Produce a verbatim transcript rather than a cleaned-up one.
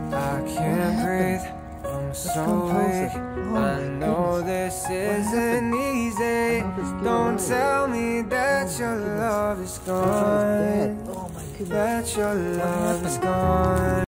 I can't breathe, I'm so weak. I know this isn't easy. Don't tell me that your love is gone, that your love is gone.